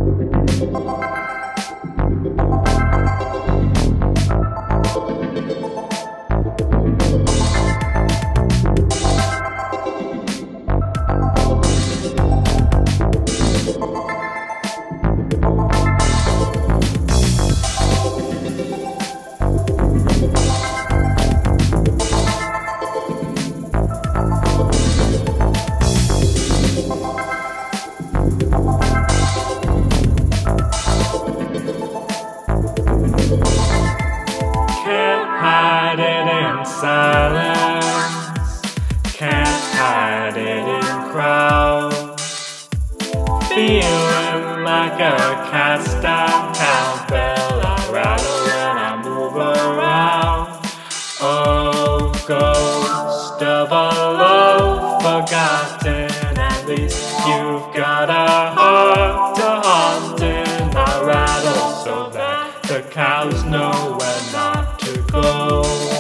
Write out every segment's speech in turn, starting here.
Can't hide it in silence, can't hide it in crowds. Feeling like a cast down cowbell, I rattle when I move around. Oh, ghost of a love forgotten, at least you've got a heart to haunt in. I rattle so that the cows know where not to go.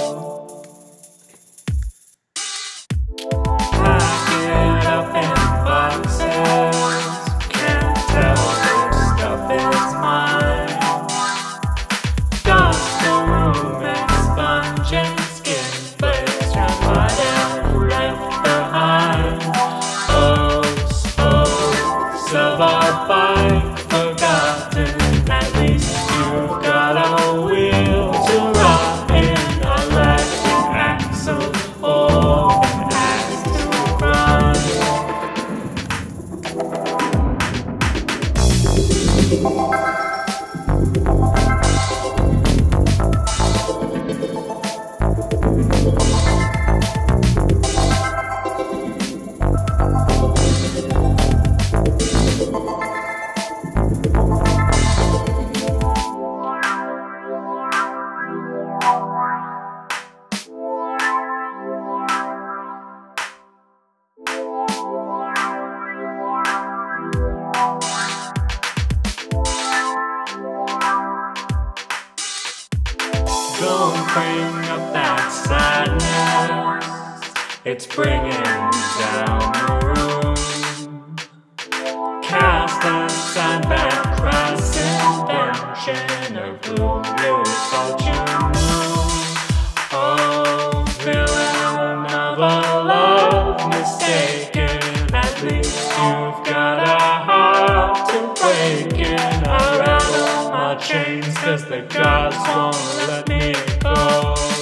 Pack it up in boxes, can't tell which stuff is mine. Dust the room, expunging skin flakes, try what I've left behind. Oh, spokes of a bike forgotten, at least you've got a wheel to run in, a lacking axle or an axe to grind. Don't bring up that sadness, it's bringing down the room. Cast aside that crass invention of gloom, you fortune moon. Oh, villain of a love mistaken, at least you've got a heart to break in. I rattle my chains 'cause the gods won't let me go.